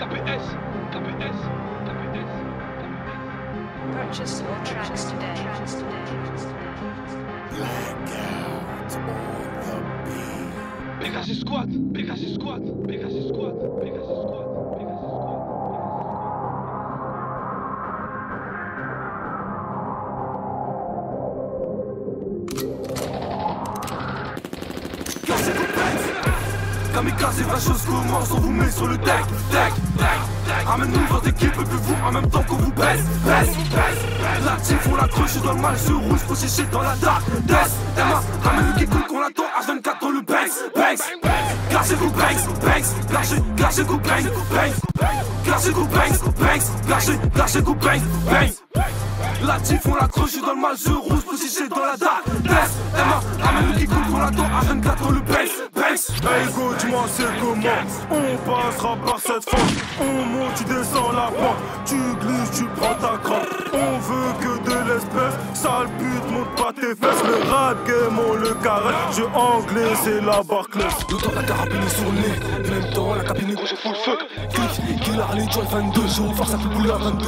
KPS, KPS, KPS. Purchase your tracks today. Blackout on the beat. Pegasus Squad, Pegasus Squad, Pegasus Squad, Pegasus Squad, Pegasus Squad. Kamikaze, la chose commence, on vous met sur le deck, deck, deck. Amène-nous votre équipe et puis vous en même temps qu'on vous baisse, baisse, baisse. La team font la croche dans le mal, je rouge, faut sécher dans la dark, death. Emma, ramène le qui coule qu'on attend, H24 dans le banks, banks. Gâchez-vous banks, banks, gâchez-vous banks, banks. Gâchez-vous banks, banks, gâchez-vous banks, banks. La team font la croche dans le mal, je rouge, faut sécher dans la dark, death. Emma, ramène le qui coule qu'on attend, H24 dans le banks, banks. Hey go, dis-moi c'est comment. On passera par cette fente. On monte, tu descends la pente. Tu glisses, tu prends ta crampe. On veut que de l'espèce. Sale pute, monte pas tes fesses. Le rap game, on le caresse. Je anglais, c'est la Barclays. Le temps la carabine est sur le nez. En même temps la cabine est gauche full feu. Click, kill Harley John 22. Je refaire sa plus à 22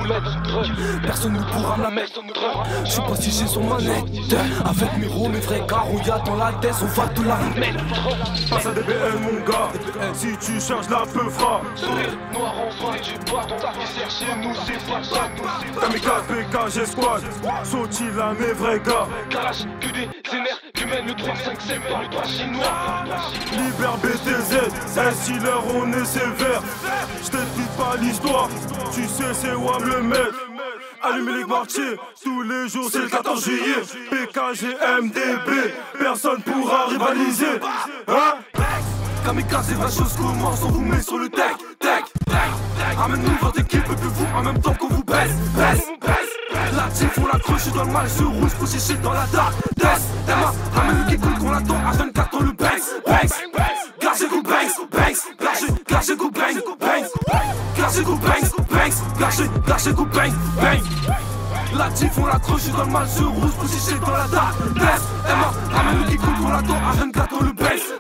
km. Personne ne pourra me la mettre. Je suis pas si j'ai son manette. Avec mes roues, mes vrais carouillas dans la tête. On va te la remettre. Passe à DBL mon gars. Si tu cherches la peu fra. Sourire noir en vrai, tu pars ton adversaire chez nous, c'est pas ça, nous c'est pas Kamikaze, PKG squad. Sont-ils là mes vrais gars? Kalash, que des énerves, que mène le 357 dans le droit chinois. Liber BTZ, S-Healer, on est sévère. J't'explique pas l'histoire, tu sais c'est WAM le maître. Allumer les marchés, tous les jours c'est le 14 juillet. PKG, MDB, personne pourra rivaliser. Hein? Kamikaze, la chose commence, on vous met sur le deck, deck, deck. Amène-nous votre équipe et puis vous en même temps qu'on vous baisse, baisse, baisse. La team font la croche dans le mal, je rouge, faut sécher dans la dark, death. Emma, ramène le qui coule qu'on attend, H24 dans le banks, banks. Gâchez-vous banks, banks, gâchez-vous banks, banks. Gâchez-vous banks, banks, gâchez-vous banks, banks. La team font la croche dans le mal, je rouge, faut sécher dans la dark, death. Emma, ramène le qui coule qu'on attend, H24 dans le banks.